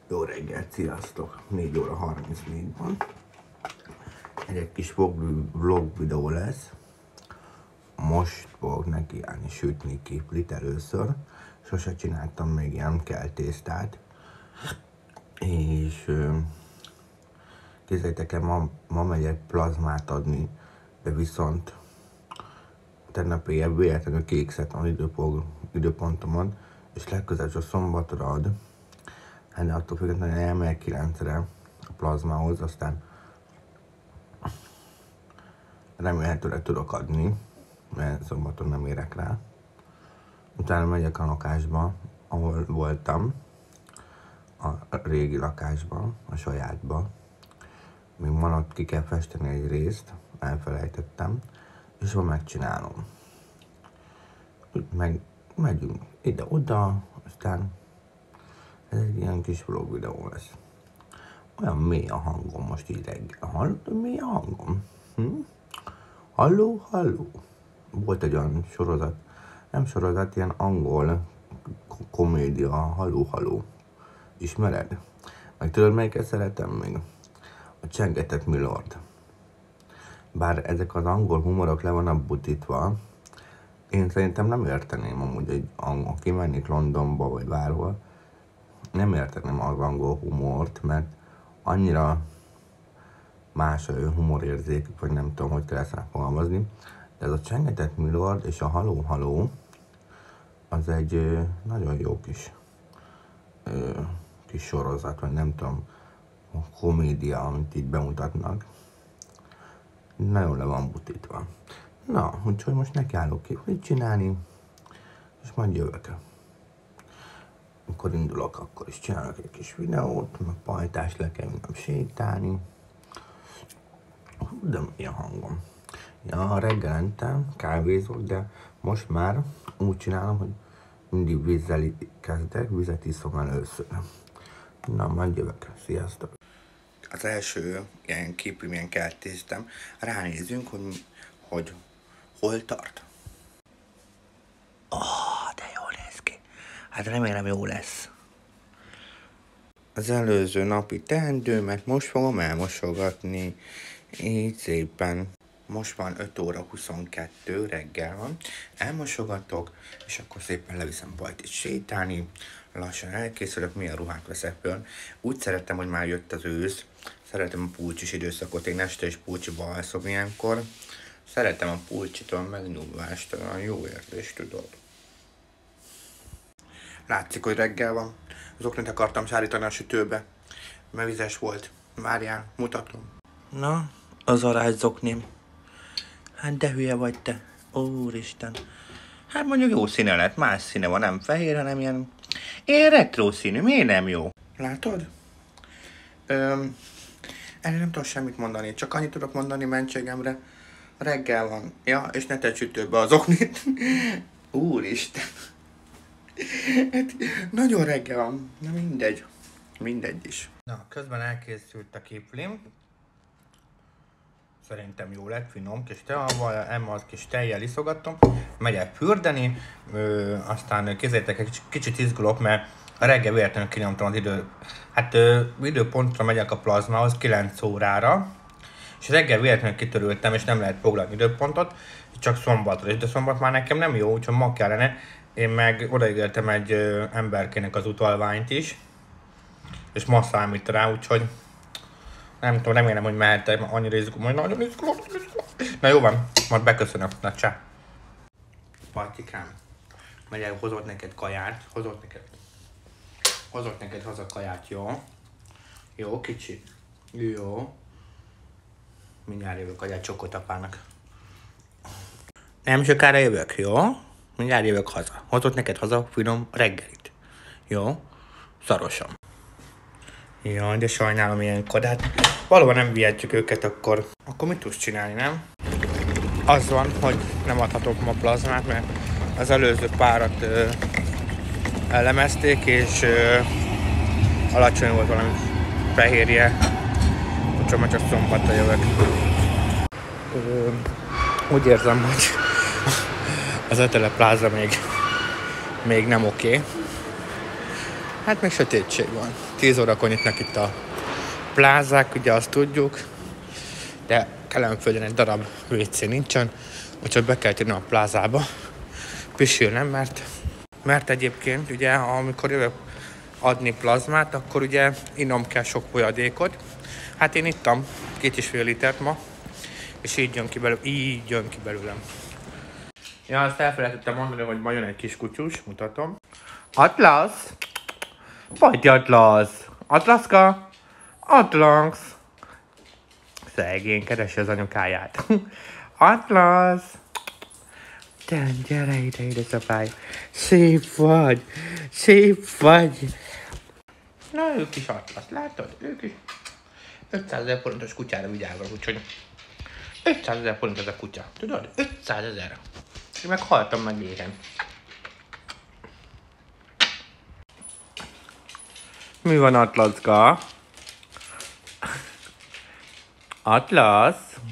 Jó reggelt, sziasztok! 4 óra 34 van. Egy kis vlog videó lesz. Most fogok nekiállni sütni kiflit először. Sose csináltam még ilyen keltésztát. És képzeljétek el, ma megyek plazmát adni, de viszont tegnap éjjel véletlenül kiékszettem az időpontomon, és legközelebb csak szombatra ad. De attól függetlenül elmegyek 9-re a plazmához, aztán remélhetőleg tudok adni, mert szombaton nem érek rá. Utána megyek a lakásba, ahol voltam, a régi lakásba, a sajátba. Még maradt, ki kell festeni egy részt, elfelejtettem, és ma megcsinálom. Megyünk ide-oda, aztán ez egy ilyen kis vlog videó lesz. Olyan mély a hangom most így reggel. Hallod, mély a hangom? Halló, halló? Volt egy olyan sorozat, nem sorozat, ilyen angol komédia, halló, halló. Ismered? Meg tudod, melyiket szeretem még? A Csengetett Milord. Bár ezek az angol humorok le vannak butítva, én szerintem nem érteném amúgy egy angol, kimennék Londonba vagy bárhol, nem érteném az angol humort, mert annyira más a humorérzékük, vagy nem tudom, hogy kell ezt fogalmazni. De ez a Csengetett Milord és a Halló Halló, az egy nagyon jó kis sorozat, vagy nem tudom, komédia, amit így bemutatnak. Nagyon le van butítva. Na, úgyhogy most nekiállok kiflit csinálni, és majd jövök. Amikor indulok, akkor is csinálok egy kis videót, meg pajtást le kell vinnem sétálni. De mi a hangom? Ja, reggelente kávézok, de most már úgy csinálom, hogy mindig vízzel kezdek, vizet iszom először. Na, majd jövök. Sziasztok! Az első ilyen képű, milyen keltésztem, ránézünk, hogy hol tart. De jól néz ki. Hát remélem jó lesz. Az előző napi teendőmet most fogom elmosogatni. Így szépen. Most van 5 óra 22, reggel van. Elmosogatok, és akkor szépen leviszem Bajtit sétálni. Lassan elkészülök, milyen ruhát veszek föl. Úgy szerettem, hogy már jött az ősz. Szeretem a pulcsis időszakot, én este is pulcsiba alszom ilyenkor. Szeretem a pulcsitól megnyugvást, olyan jó érzést, tudod. Látszik, hogy reggel van. Az oknit akartam sárítani a sütőbe, mert vizes volt. Várjál, mutatom. Na, az arászoknim. Hát de hülye vagy te. Úristen. Hát mondjuk jó színe lett, más színe van, nem fehér, hanem ilyen retro színű, miért nem jó? Látod? Erre nem tudok semmit mondani, csak annyit tudok mondani mentségemre. Reggel van, ja, és ne tedd sütőbe az oknit. Úristen. Hát, nagyon reggel van, na mindegy is. Na, közben elkészült a kiflim. Szerintem jó lett, finom kis teával, emma kis tejjel iszogatom. Megyek fürdeni, aztán kézzétek, egy kicsit izgulok, mert a reggel véletlenül kinyomtam az időpontra megyek a plazmához 9 órára. És reggel véletlenül kitörültem, és nem lehet foglalni időpontot, csak szombatra. És de szombat már nekem nem jó, úgyhogy ma kellene. Én meg odaígértem egy emberkének az utalványt is, és ma számít rá, úgyhogy nem tudom, remélem, hogy mehetek, mert annyira izgulok, majd nagyon izgulok. Na jó van, majd beköszönök, na csá. Partikám, megyek, hozott neked kaját, hozott neked haza kaját, jó? Jó, kicsi? Jó. Mindjárt jövök, adjál csokot apának. Nem sokára jövök, jó? Mindjárt jövök haza. Hozott neked haza finom reggelit. Jó? Szarosan. Jaj, de sajnálom ilyenkor, de hát valóban nem vihetjük őket, akkor mit tudsz csinálni, nem? Az van, hogy nem adhatok ma plazmát, mert az előző párat elemezték, és alacsony volt valami fehérje, úgyhogy ma csak szombatra jövök. Úgy érzem, hogy az Etele Plaza még nem oké. Hát még sötétség van. 10 órakor nyitnak itt a plázák, ugye azt tudjuk. De Kelenföldön egy darab WC nincsen, úgyhogy be kell térni a plázába. Pisilnem, mert egyébként ugye amikor jövök adni plazmát, akkor ugye innom kell sok folyadékot. Hát én ittam 2,5 litert ma, és így jön ki belőlem. Ja, azt elfelejtettem mondani, hogy ma jön egy kis kutyus, mutatom. Atlasz! Vagy Atlasz! Atlaszka! Atlasz! Szegény, keresi az anyukáját. Atlasz! Gyere ide, édesapály! Szép vagy! Szép vagy! Na, ők is Atlasz, látod? Ők is 500 000 forintos kutyára vigyáznak, úgyhogy 500 000 forint ez a kutya, tudod? 500 000. Én meg haltam meg éhen. Mi van, Atlaszka? Atlasz?